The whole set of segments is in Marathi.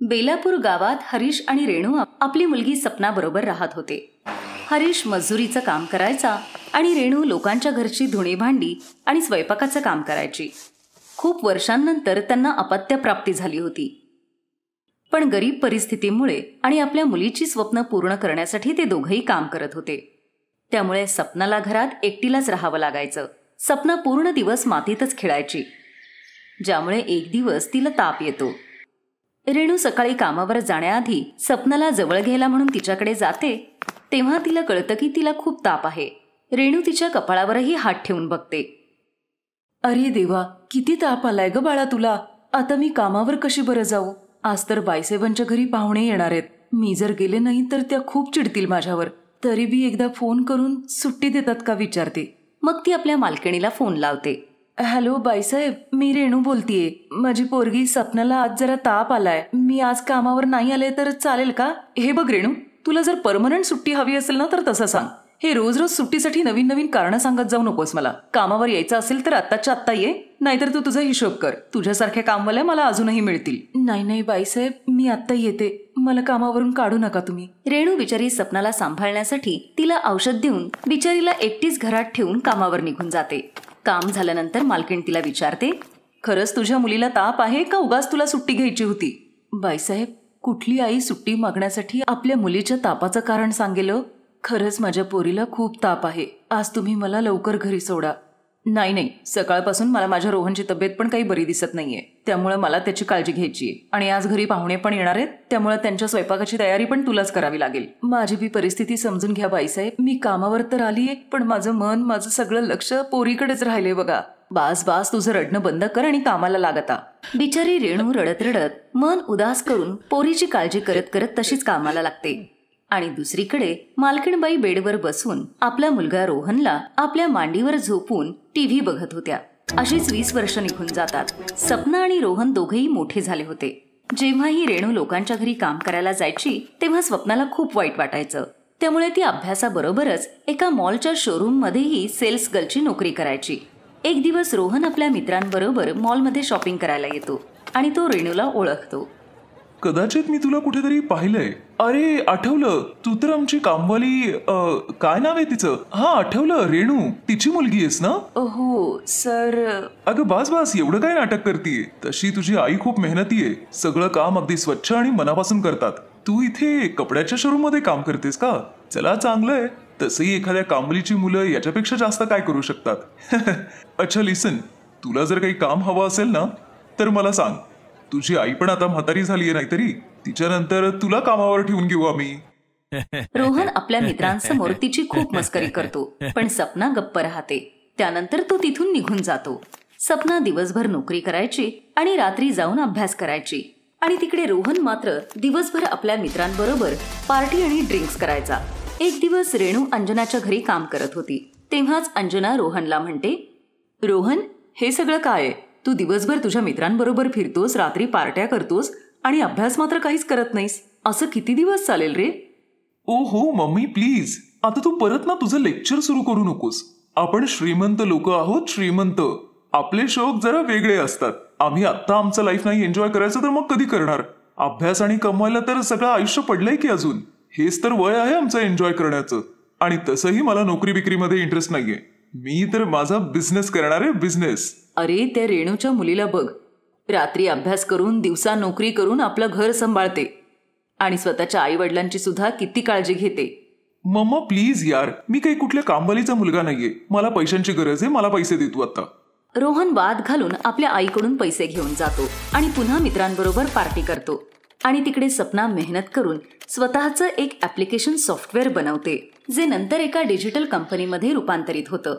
बेलापूर गावात हरीश आणि रेणू आपली मुलगी सपनाबरोबर राहत होते. हरीश मजुरीचं काम करायचा आणि रेणू लोकांच्या घरची धुणी भांडी आणि स्वयंपाकाचं काम करायची. खूप वर्षांनंतर त्यांना अपत्यप्राप्ती झाली होती. पण गरीब परिस्थितीमुळे आणि आपल्या मुलीची स्वप्न पूर्ण करण्यासाठी ते दोघंही काम करत होते. त्यामुळे सपनाला घरात एकटीलाच राहावं लागायचं. सपना पूर्ण दिवस मातीतच खेळायची, ज्यामुळे एक दिवस तिला ताप येतो. रेणू सकाळी कामावर जाण्याआधी सपनाला जवळ घ्यायला म्हणून तिच्याकडे जाते, तेव्हा तिला कळतं की तिला खूप ताप आहे. रेणू तिच्या कपाळावरही हात ठेवून बघते. अरे देवा, किती ताप आलाय ग बाळा तुला. आता मी कामावर कशी बरं जाऊ? आज तर बाईसाहेबांच्या घरी पाहुणे येणार आहेत. मी जर गेले नाही तर त्या खूप चिडतील माझ्यावर. तरी बी एकदा फोन करून सुट्टी देतात का विचारते. मग ती आपल्या मालकिणीला फोन लावते. हॅलो बाईसाहेब, मी रेणू बोलतीये. माझी पोरगी सपनाला आज जरा ताप आलाय. मी आज कामावर नाही आले तर चालेल का? हे बघ रेणू, तुला जर परमनंट सुट्टी हवी असेल ना तर तसं सांग. हे रोज रोज सुट्टीसाठी नवीन नवीन कारणं सांगत जाऊ नकोस मला. कामावर यायचं असेल तर आत्ताच्या आत्ता ये, नाहीतर तू तुझा हिशोब कर. तुझ्यासारख्या कामवाल्या मला अजूनही मिळतील. नाही बाईसाहेब, मी आत्ता येते. मला कामावरून काढू नका तुम्ही. रेणू बिचारी सपनाला सांभाळण्यासाठी तिला औषध देऊन बिचारीला एकटीच घरात ठेवून कामावर निघून जाते. काम झाल्यानंतर मालकीण तिला विचारते, खरंच तुझ्या मुलीला ताप आहे का उगाच तुला सुट्टी घ्यायची होती? बाईसाहेब, कुठली आई सुट्टी मागण्यासाठी आपल्या मुलीच्या तापाचं कारण सांगेल? खरंच माझ्या पोरीला खूप ताप आहे. आज तुम्ही मला लवकर घरी सोडा. नाही, सकाळपासून मला माझ्या रोहनची तब्येत पण काही बरी दिसत नाहीये, त्यामुळे मला त्याची काळजी घ्यायची आहे. आणि आज घरी पाहुणे पण येणार आहेत, त्यामुळे त्यांच्या स्वयंपाकाची तयारी पण तुलाच करावी लागेल. माझी बी परिस्थिती समजून घ्या बाईसाहेब. मी कामावर तर आलीये, पण माझं सगळं लक्ष पोरीकडेच राहिले बघा. बास तुझं रडणं बंद कर आणि कामाला लागता. बिचारी रेणू रडत रडत मन उदास करून पोरीची काळजी करत करत तशीच कामाला लागते. आणि दुसरीकडे मालकीणबाई बेडवर बसून आपला मुलगा रोहनला आपल्या मांडीवर झोपून टीव्ही बघत होत्या. अशीच 20 वर्ष निघून जातात. सपना आणि रोहन दोघेही मोठे झाले होते. जेव्हाही रेणू लोकांच्या घरी काम करायला जायची तेव्हा स्वप्नाला खूप वाईट वाटायचं. त्यामुळे ती अभ्यासाबरोबरच एका मॉलच्या शोरूम मध्येही सेल्स गर्लची नोकरी करायची. एक दिवस रोहन आपल्या मित्रांबरोबर मॉलमध्ये शॉपिंग करायला येतो आणि तो रेणूला ओळखतो. कदाचित मी तुला कुठेतरी पाहिलंय. अरे आठवलं, तू तर आमची कामवाली, काय नाव आहे तिचं? हा आठवलं, रेणू, तिची मुलगी आहेस ना? हो सर. अगं बास, एवढं काय नाटक करतीये? तशी तुझी आई खूप मेहनती आहे. सगळं काम अगदी स्वच्छ आणि मनापासून करतात. तू इथे कपड्याच्या शोरूम मध्ये काम करतेस का? चला, चांगलंय. तसंही एखाद्या कामवालीची मुलं याच्यापेक्षा जास्त काय करू शकतात. अच्छा लिसन, तुला जर काही काम हवं असेल ना तर मला सांग. तुझी आई पण आता म्हातारी झालीये, नाहीतरी तिच्यानंतर तुला कामावर ठेवून घेऊ आम्ही. रोहन आपल्या मित्रांसमोर तिची खूप मस्करी करतो, पण सपना गप्प राहते. त्यानंतर तो तिथून निघून जातो. सपना दिवसभर नोकरी करायची आणि रात्री जाऊन अभ्यास करायची. आणि तिकडे रोहन मात्र दिवसभर आपल्या मित्रांबरोबर पार्टी आणि ड्रिंक्स करायचा. एक दिवस रेणू अंजनाच्या घरी काम करत होती. तेव्हाच अंजना रोहनला म्हणते, रोहन, हे सगळं काय? तू दिवसभर तुझ्या मित्रांबरोबर फिरतोस, रात्री पार्ट्या करतोस आणि अभ्यास मात्र काहीच करत नाहीस. असं किती दिवस चालेल रे? ओ हो मम्मी, प्लीज आता तू परत ना तुझं लेक्चर सुरू करू नकोस. आपण श्रीमंत लोक आहोत, श्रीमंत. आपले शौक जरा वेगळे असतात. आम्ही आत्ता आमचं लाईफ नाही एन्जॉय करायचं तर मग कधी करणार? अभ्यास आणि कमवायला तर सगळं आयुष्य पडलंय की अजून. हेच तर वय आहे आमचं एन्जॉय करण्याचं. आणि तसंही मला नोकरी बिक्रीमध्ये इंटरेस्ट नाहीये. मी तर माझा बिझनेस करणार आहे, बिझनेस. अरे त्या रेणूच्या मुलीला बघ, रात्री अभ्यास करून दिवसा नोकरी करून आपलं घर सांभाळते आणि स्वतःच्या आई वडिलांची सुद्धा किती काळजी घेते. मम्मा प्लीज यार, मी काही कुठल्या कामवालीचा मुलगा नाहीये. मला पैशांची गरज आहे, मला पैसे दे तू आता. रोहन वाद घालून आपल्या आईकडून पैसे घेऊन जातो आणि पुन्हा मित्रांबरोबर पार्टी करतो. आणि तिकडे सपना मेहनत करून स्वतःचं एक ऍप्लिकेशन सॉफ्टवेअर बनवते, जे नंतर एका डिजिटल कंपनीमध्ये रूपांतरित होतं.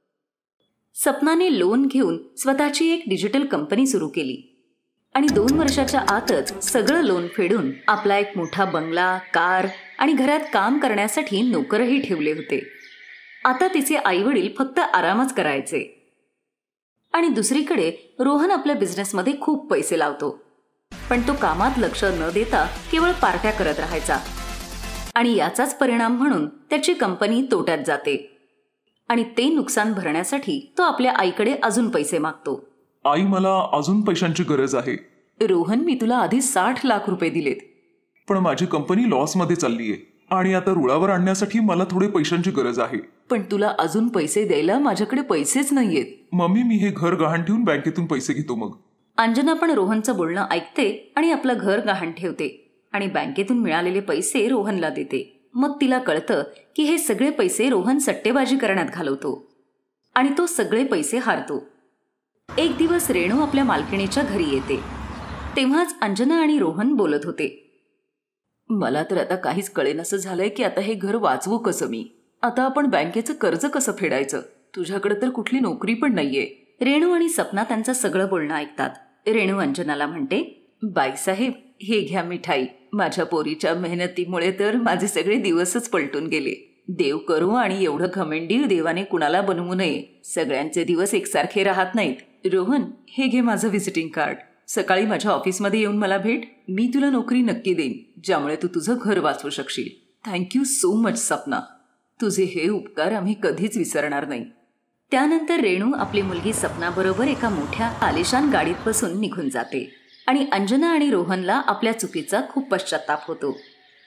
सपनाने लोन घेऊन स्वतःची एक डिजिटल कंपनी सुरू केली आणि 2 वर्षाच्या आतच सगळं लोन फेडून आपला एक मोठा बंगला, कार आणि घरात काम करण्यासाठी नोकरही ठेवले होते. आता तिचे आई वडील फक्त आरामच करायचे. आणि दुसरीकडे रोहन आपल्या बिझनेसमध्ये खूप पैसे लावतो, पण तो कामात लक्ष न देता केवळ पार्ट्या करत राहायचा. आणि याचाच परिणाम म्हणून त्याची कंपनी तोट्यात जाते. आणि ते नुकसान भरण्यासाठी तो आपल्या आईकडे अजून पैसे मागतो. आई, मला अजून पैशांची गरज आहे. रोहन, मी तुला आधी 60 लाख रुपये दिलेत. पण माझी कंपनी लॉसमध्ये चाललीये आणि आता रुळावर आणण्यासाठी मला थोडे पैशांची गरज आहे. पण तुला अजून पैसे द्यायला माझ्याकडे पैसेच नाहीयेत. मम्मी, मी हे घर गहाण ठेवून बँकेतून पैसे घेतो मग. अंजना पण रोहनचं बोलणं ऐकते आणि आपलं घर गहाण ठेवते आणि बँकेतून मिळालेले पैसे रोहनला देते. मग तिला कळतं की हे सगळे पैसे रोहन सट्टेबाजी करण्यात घालवतो आणि तो सगळे पैसे हारतो. एक दिवस रेणू आपल्या मालकिणीच्या घरी येते. तेव्हाच अंजना आणि रोहन बोलत होते. मला तर आता काहीच कळेनसं झालंय की आता हे घर वाचवू कसं मी. आता आपण बँकेचं कर्ज कसं फेडायचं. तुझ्याकडे तर कुठली नोकरी पण नाहीये. रेणू आणि सपना त्यांचं सगळं बोलणं ऐकतात. रेणू अंजनाला म्हणते, बाईसाहेब, हे घ्या मिठाई. माझ्या पोरीच्या मेहनतीमुळे तर माझे सगळे दिवसच पलटून गेले. देव करू आणि एवढं घमेंडी देवाने कुणाला बनवू नये. सगळ्यांचे दिवस एकसारखे राहत नाहीत. रोहन, हे घे माझं व्हिजिटिंग कार्ड. सकाळी माझ्या ऑफिसमध्ये येऊन मला भेट. मी तुला नोकरी नक्की देईन ज्यामुळे तू तुझं घर वाचवू शकशील. Thank you so much Sapna. तुझे हे उपकार आम्ही कधीच विसरणार नाही. त्यानंतर रेणू आपली मुलगी सपनाबरोबर एका मोठ्या आलिशान गाडीत बसून निघून जाते आणि अंजना आणि रोहनला आपल्या चुकीचा खूप पश्चाताप होतो.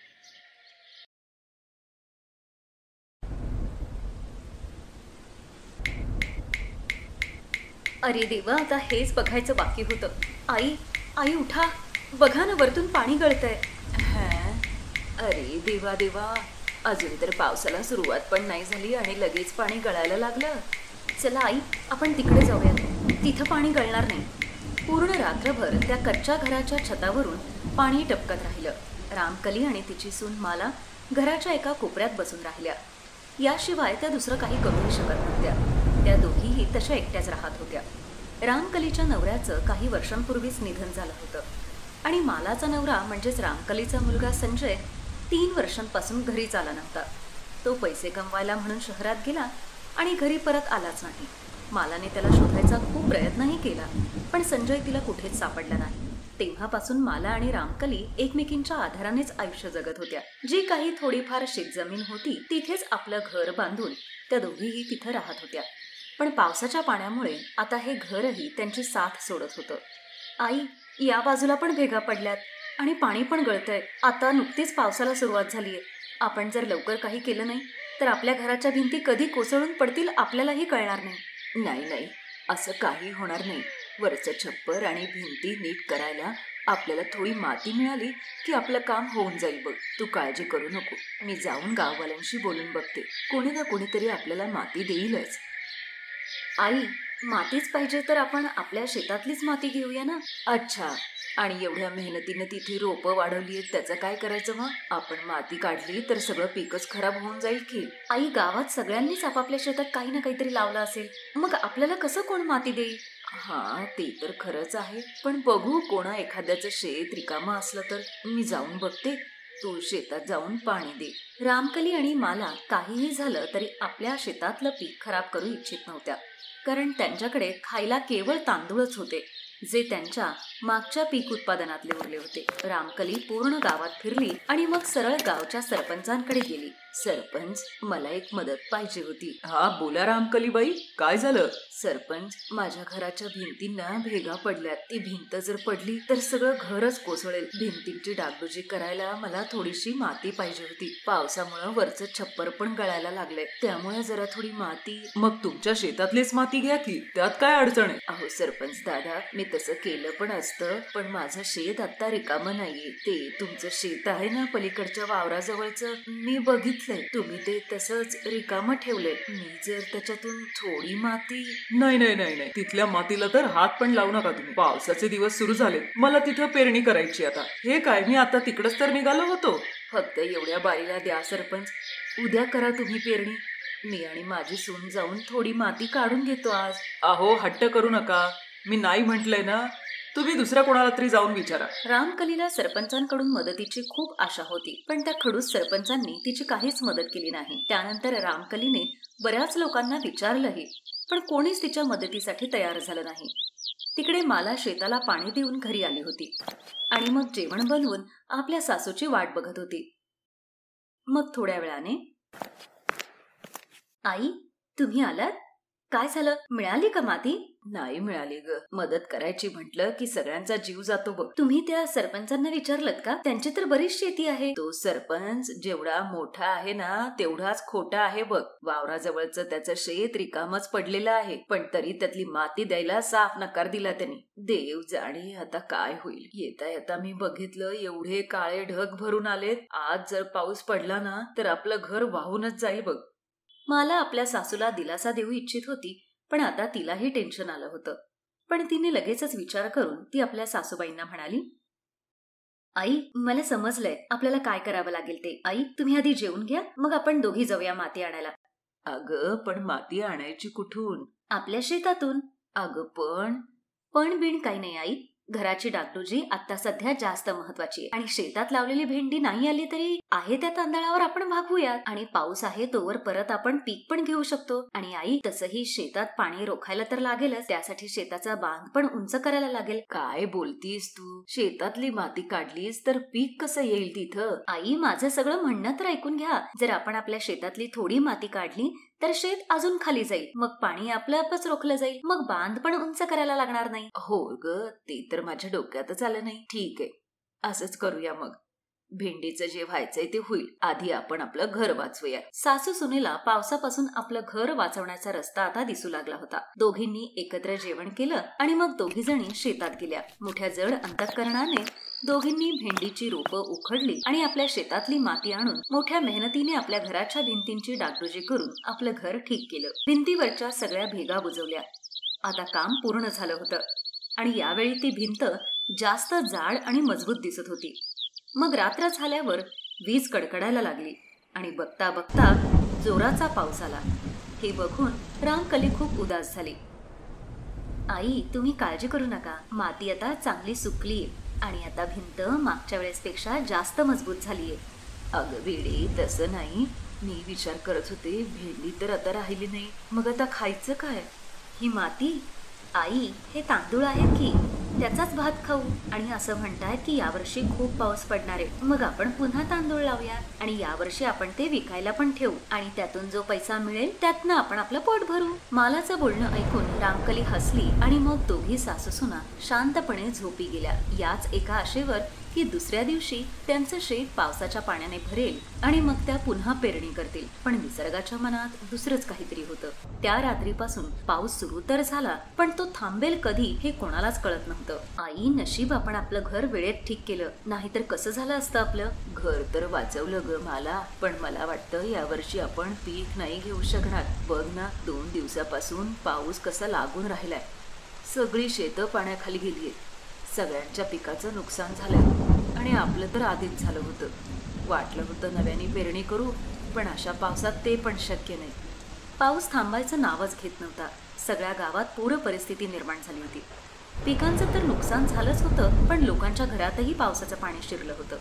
अरे देवा, आता हेच बघायचं बाकी होतं. आई, आई उठा, बघा ना वरतून पाणी गळतंय. अरे देवा देवा, अजून तर पावसाला सुरुवात पण नाही झाली आणि लगेच पाणी गळायला लागलं. चला आई, आपण तिकडे जाऊयात. तिथं पाणी गळणार नाही. पूर्ण रात्रभर त्या कच्च्या घराच्या छतावरून पाणी टपकत राहिलं. रामकली आणि तिची सून माला घराच्या एका कोपऱ्यात बसून राहिल्या. याशिवाय त्या दुसरं काही करूही शकत नव्हत्या. त्या दोघीही तशा एकट्याच राहत होत्या. रामकलीच्या नवऱ्याचं काही वर्षांपूर्वीच निधन झालं होतं आणि मालाचा नवरा म्हणजेच रामकलीचा मुलगा संजय 3 वर्षांपासून घरीच आला नव्हता. तो पैसे कमवायला म्हणून शहरात गेला आणि घरी परत आलाच नाही. मालाने त्याला शोधायचा खूप प्रयत्नही केला, पण संजय तिला कुठेच सापडला नाही. तेव्हापासून माला आणि रामकली एकमेकींच्या आधारानेच आयुष्य जगत होत्या. जी काही थोडीफार शेतजमीन होती तिथेच आपलं घर बांधून त्या दोघीही तिथं राहत होत्या. पण पावसाच्या पाण्यामुळे आता हे घरही त्यांची साथ सोडत होतं. आई, या बाजूला पण भेगा पडल्यात आणि पाणी पण गळतंय. आता नुकतीच पावसाला सुरुवात झालीये. आपण जर लवकर काही केलं नाही तर आपल्या घराच्या भिंती कधी कोसळून पडतील आपल्यालाही कळणार नाही. नाही, असं काही होणार नाही. वरचं छप्पर आणि भिंती नीट करायला आपल्याला थोडी माती मिळाली की आपलं काम होऊन जाईल बघ. तू काळजी करू नको. मी जाऊन गाववाल्यांशी बोलून बघते. कोणी ना कोणीतरी आपल्याला माती देईलच. आई, मातीच पाहिजे तर आपण आपल्या शेतातलीच माती घेऊया ना. अच्छा, आणि एवढ्या मेहनतीने तिथे रोपं वाढवली आहेत, त्याचं काय करायचं मग? आपण माती काढली तर सगळं पीकच खराब होऊन जाईल की. आई, गावात सगळ्यांनीच आपापल्या शेतात काही ना काहीतरी लावलं असेल. मग आपल्याला कसं कोण माती देईल? हा, ते तर खरंच आहे. पण बघू, कोणा एखाद्याचं शेत रिकामं असलं तर मी जाऊन बघते. तू शेतात जाऊन पाणी दे. रामकली आणि माला काहीही झालं तरी आपल्या शेतातलं पीक खराब करू इच्छित नव्हत्या, कारण त्यांच्याकडे खायला केवळ तांदूळच होते जे त्यांच्या मागच्या पीक उत्पादनातले उरले होते. रामकली पूर्ण गावात फिरली आणि मग सरळ गावच्या सरपंचांकडे गेली. सरपंच, मला एक मदत पाहिजे होती. हा, बोला रामकली बाई, काय झालं? सरपंच, माझ्या घराच्या भिंतींना भेगा पडल्यात. ती भिंत जर पडली तर सगळं घरच कोसळेल. भिंतींची डागडुजी करायला मला थोडीशी माती पाहिजे होती. पावसामुळे वरचं छप्पर पण गळायला लागलंय, त्यामुळे जरा थोडी माती. मग तुमच्या शेतातलीच माती घ्या की, त्यात काय अडचण आहे? अहो सरपंच दादा, मी तसं केलं पण असतं, पण माझं शेत आता रिकामं नाहीये. ते तुमचं शेत आहे ना पलीकडच्या वावराजवळचं, मी बघितलंय. तुम्ही ते तसंच रिकामं ठेवलंय. मी जर त्याच्यातून थोडी माती. नाही, तिथल्या मातीला तर हात पण लावू नका तुम्ही. पावसाचे दिवस सुरू झाले, मला तिथं पेरणी करायची. आता हे काय, मी आता तिकडच तर निघालो होतो. फक्त एवढ्या बारीला द्या सरपंच. उद्या करा तुम्ही पेरणी. मी आणि माझी सून जाऊन थोडी माती काढून घेतो आज. अहो, हट्ट करू नका. मी नाही म्हटलंय ना. तुम्ही दुसऱ्या कोणाला तरी जाऊन विचारा. रामकलीला सरपंचांकडून मदतीची खूप आशा होती, पण त्या खडूस सरपंचांनी तिची काहीच मदत केली नाही. त्यानंतर रामकलीने बऱ्याच लोकांना विचारलंही, पण कोणीच तिच्या मदतीसाठी तयार झालं नाही. तिकडे माला शेताला पाणी देऊन घरी आली होती आणि मग जेवण बनवून आपल्या सासूची वाट बघत होती. मग थोड्या वेळाने, आई, तुम्ही आलात? काय झालं, मिळाली का माती? नाही मिळाली ग. मदत करायची म्हटलं की सगळ्यांचा जीव जातो बघ. तुम्ही त्या सरपंचांना विचारलत का? त्यांची तर बरीच शेती आहे. तो सरपंच जेवढा मोठा आहे ना तेवढाच खोटा आहे बघ. वावराजवळचं त्याचं शेत रिकामच पडलेलं आहे, पण तरी त्यातली माती द्यायला साफ नकार दिला त्यांनी. देव जाणे आता काय होईल. येता येता मी बघितलं एवढे काळे ढग भरून आलेत. आज जर पाऊस पडला ना तर आपलं घर वाहूनच जाईल बघ. मला आपल्या सासूला दिलासा देऊ इच्छित होती, पण आता तिलाही टेन्शन आलं होतं. पण तिने लगेचच विचार करून ती आपल्या सासूबाईंना म्हणाली, आई मला समजलंय आपल्याला काय करावं लागेल ते. आई तुम्ही आधी जेवून घ्या, मग आपण दोघी जाऊया माती आणायला. अगं पण माती आणायची कुठून? आपल्या शेतातून. अगं पण बिण काही नाही आई. घराची डागडुजी आता सध्या जास्त महत्वाची आहे आणि शेतात लावलेली भेंडी नाही आली तरी आहे त्या तांदळावर आपण भागवूयात आणि पाऊस आहे तोवर परत आपण पीक पण घेऊ शकतो. आणि आई तसंही शेतात पाणी रोखायला तर लागेलच, त्यासाठी शेताचा बांध पण उंच करायला लागेल. काय बोलतीस तू? शेतातली माती काढलीस तर पीक कसं येईल तिथं? आई माझं सगळं म्हणणं तर ऐकून घ्या. जर आपण आपल्या शेतातली थोडी माती काढली तर शेत अजून खाली जाईल, मग पाणी आपलंच रोखलं जाईल, मग बांध पण उंच करायला लागणार नाही. हो ग, ते तर माझ्या डोक्यातच आलं नाही. ठीक आहे, असंच करूया. मग भेंडीचं जे व्हायचंय ते होईल, आधी आपण आपलं घर वाचवूया. सासू सुनेला पावसापासून आपलं घर वाचवण्याचा रस्ता आता दिसू लागला होता. दोघींनी एकत्र जेवण केलं आणि मग दोघी जणी शेतात गेल्या. मोठ्या जड अंतःकरणाने दोघींनी भेंडीची रोपं उखडली आणि आपल्या शेतातली माती आणून मोठ्या मेहनतीने आपल्या घराच्या भिंतींची डागडुजी करून आपलं घर ठीक केलं. भिंतीवरच्या सगळ्या भेगा बुजवल्या. आता काम पूर्ण झालं होतं आणि यावेळी ती भिंत जास्त जाड आणि मजबूत दिसत होती. मग रात्र झाल्यावर वीज कडकडायला लागली आणि बघता बघता जोराचा पाऊस आला. हे बघून रामकली खूप उदास झाली. आई तुम्ही काळजी करू नका, माती आता चांगली सुकलीये आणि आता भिंत मागच्या वेळेसपेक्षा जास्त मजबूत झालीये. अगं वेडे, तसं नाही. मी विचार करत होते भेंडी तर आता राहिली नाही, मग आता खायचं काय? ही माती? आई हे तांदूळ आहेत की, त्याचाच भात खाऊ. आणि असं म्हणतायत की यावर्षी खूप पाऊस पडणार आहे, मग आपण पुन्हा तांदूळ लावूया आणि यावर्षी आपण ते विकायला पण ठेवू आणि त्यातून जो पैसा मिळेल त्यातनं आपण आपलं पोट भरू. मालाचं बोलणं ऐकून रामकली हसली आणि मग दोघी सासूसुना शांतपणे झोपी गेल्या. याच एका आशेवर की दुसऱ्या दिवशी त्यांचं शेत पावसाच्या पाण्याने भरेल आणि मग त्या पुन्हा पेरणी करतील. पण निसर्गाच्या मनात दुसरंच काहीतरी होतं. त्या रात्रीपासून पाऊस सुरू तर झाला, पण तो थांबेल कधी हे कोणालाच कळत नव्हतं. आई नशीब आपण आपलं घर वेळेत ठीक केलं, नाहीतर कसं झालं असतं आपलं. घर तर वाचवलं ग मला, पण मला वाटतं यावर्षी आपण पीक नाही घेऊ शकणार. बघ ना, 2 दिवसापासून पाऊस कसा लागून राहिलाय. सगळी शेतं पाण्याखाली गेलीये. सगळ्यांच्या पिकाचं नुकसान झालंय आणि आपलं तर आधीच झालं होतं. वाटलं होतं नव्याने पेरणी करू, पण अशा पावसात ते पण शक्य नाही. पाऊस थांबायचं नावच घेत नव्हता. सगळ्या गावात पूर परिस्थिती निर्माण झाली होती. पिकांचं तर नुकसान झालंच होतं, पण लोकांच्या घरातही पावसाचं पाणी शिरलं होतं.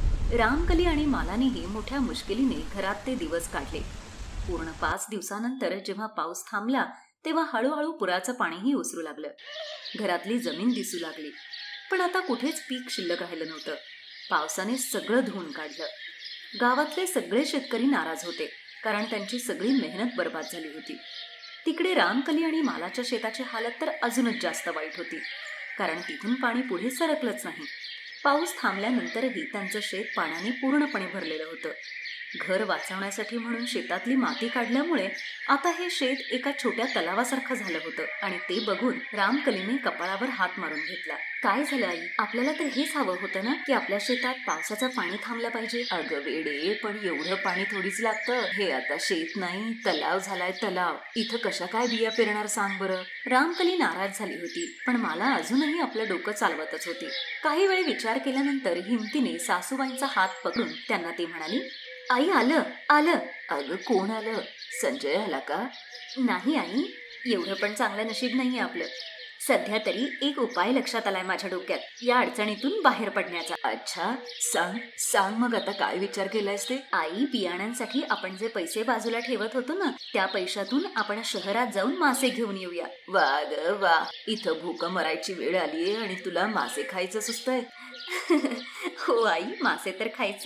रामकली आणि मालानीही मोठ्या मुश्किलीने घरात ते दिवस काढले. पूर्ण 5 दिवसानंतर जेव्हा पाऊस थांबला तेव्हा हळूहळू पुराचं पाणीही ओसरू लागलं. घरातली जमीन दिसू लागली, पण आता कुठेच पीक शिल्लक राहिलं नव्हतं. पावसाने सगळं धुवून काढलं. गावातले सगळे शेतकरी नाराज होते, कारण त्यांची सगळी मेहनत बर्बाद झाली होती. तिकडे रामकली आणि मालाच्या शेताची हालत तर अजूनच जास्त वाईट होती, कारण तिथून पाणी पुढे सरकलंच नाही. पाऊस थांबल्यानंतरही त्यांचं शेत पाण्याने पूर्णपणे भरलेलं होतं. घर वाचवण्यासाठी म्हणून शेतातली माती काढल्यामुळे आता हे शेत एका छोट्या तलावासारखं झालं होतं आणि ते बघून रामकलीने कपाळावर हात मारून घेतला. काय झालं आई? आपल्याला तर हेच हवं होतं ना की आपल्या शेतात पावसाचं पाणी थांबलं पाहिजे. अगं वेडे, पण एवढं पाणी थोडीच लागतं. हे आता शेत नाही, तलाव झालाय तलाव. इथं कशा काय बिया पेरणार सांग बरं. रामकली नाराज झाली होती, पण मला अजूनही आपलं डोकं चालवतच होती. काही वेळ विचार केल्यानंतर हिमतीने सासूबाईंचा हात पकडून त्यांना ती म्हणाली, आई आलं आलं. अगं कोण आलं? संजय आला का? नाही आई, एवढं पण चांगलं नशीब नाहीये आपलं. सध्या तरी एक उपाय लक्षात आलाय माझ्या डोक्यात, या अडचणीतून बाहेर पडण्याचा. अच्छा, सांग सांग. मग आता काय विचार केलायस ते? आई, बियाण्यांसाठी आपण जे पैसे बाजूला ठेवत होतो ना, त्या पैशातून आपण शहरात जाऊन मासे घेऊन येऊया. वा ग वा, इथं भूक मरायची वेळ आलीये आणि तुला मासे खायचं सुचतंय. हो आई, मासे तर खायचे,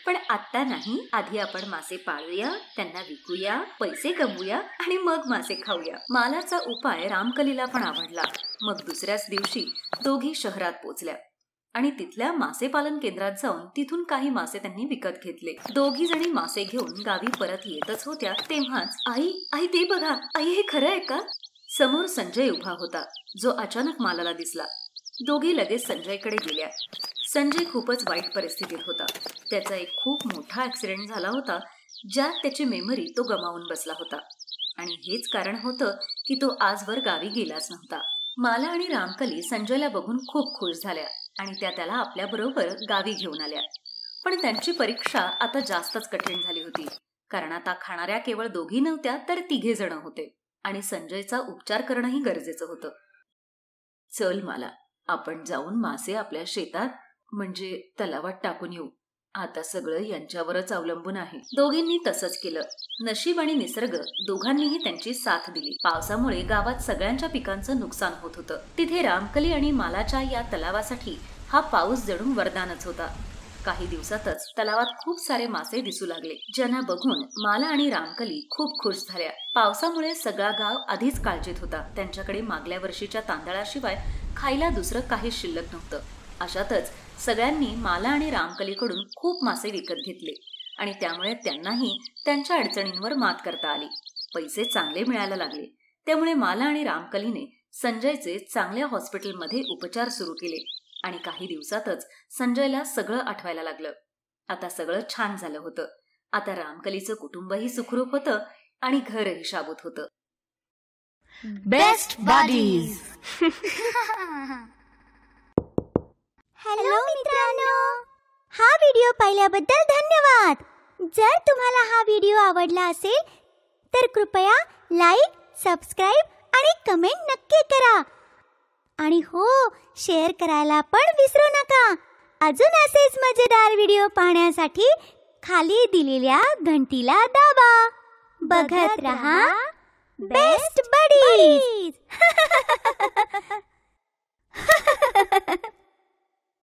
पण आता नाही, आधी आपण मासे पाळूया, त्यांना विकूया, पैसे कमवूया आणि मग मासे खाऊया. मालाचा उपाय रामकलीला पण आवडला. मग दुसऱ्याच दिवशी दोघी शहरात पोचल्या आणि तिथल्या मासे पालन केंद्रात जाऊन तिथून काही मासे त्यांनी विकत घेतले. दोघी जणी मासे घेऊन गावी परत येतच होत्या तेव्हाच आई ते बघा, आई हे खरं आहे का? समोर संजय उभा होता, जो अचानक मालाला दिसला. दोघी लगेच संजयकडे गेल्या. संजय खूपच वाईट परिस्थितीत होता. त्याचा एक खूप मोठा ऍक्सिडेंट झाला होता, ज्यात त्याची मेमरी तो गमावून बसला होता आणि हेच कारण होतं की तो आजवर गावी गेलाच नव्हता. माला आणि रामकली संजयला बघून खूप खुश झाल्या आणि त्या त्याला आपल्या बरोबर गावी घेऊन आल्या. पण त्यांची परीक्षा आता जास्तच कठीण झाली होती, कारण आता खाणाऱ्या केवळ दोघी नव्हत्या तर 3 जण होते आणि संजयचा उपचार करणंही गरजेचं होतं. चल माला, आपण जाऊन मासे आपल्या शेतात म्हणजे तलावात टाकून येऊ. आता सगळं यांच्यावरच अवलंबून आहे. दोघींनी तसंच केलं. नशीब आणि निसर्ग दोघांनीही त्यांची साथ दिली. पावसामुळे गावात सगळ्यांच्या पिकांचं नुकसान होत होतं. तिथे रामकली आणि मालाच्या या तलावासाठी हा पाऊस जणू वरदानच होता. काही दिवसातच तलावात खूप सारे मासे दिसू लागले, ज्यांना बघून माला आणि रामकली खूप खुश झाल्या. पावसामुळे सगळा गाव आधीच काळजीत होता. त्यांच्याकडे मागल्या वर्षीच्या तांदळाशिवाय खायला दुसरं काही शिल्लक नव्हतं. अशातच सगळ्यांनी माला आणि रामकलीकडून खूप मासे विकत घेतले आणि त्यामुळे त्यांनाही त्यांच्या अडचणींवर मात करता आली. पैसे चांगले मिळायला लागले. त्यामुळे माला आणि रामकलीने संजयचे चांगल्या हॉस्पिटलमध्ये उपचार सुरू केले आणि काही दिवसातच संजयला सगळं आठवायला लागलं. आता सगळं छान झालं होतं. आता रामकलीचं कुटुंबही सुखरूप होतं आणि घरही शाबूत होतं. Best buddies. हॅलो मित्रांनो, हा व्हिडिओ पाहिल्याबद्दल धन्यवाद. जर तुम्हाला हा व्हिडिओ आवडला असेल तर कृपया लाईक, सबस्क्राईब आणि कमेंट नक्की करा. आणि हो, शेअर करायला पण विसरू नका. अजून असेच मजेदार व्हिडिओ पाहण्यासाठी खाली दिलेल्या घंटीला दाबा. बघत रहा बेस्ट बडीज.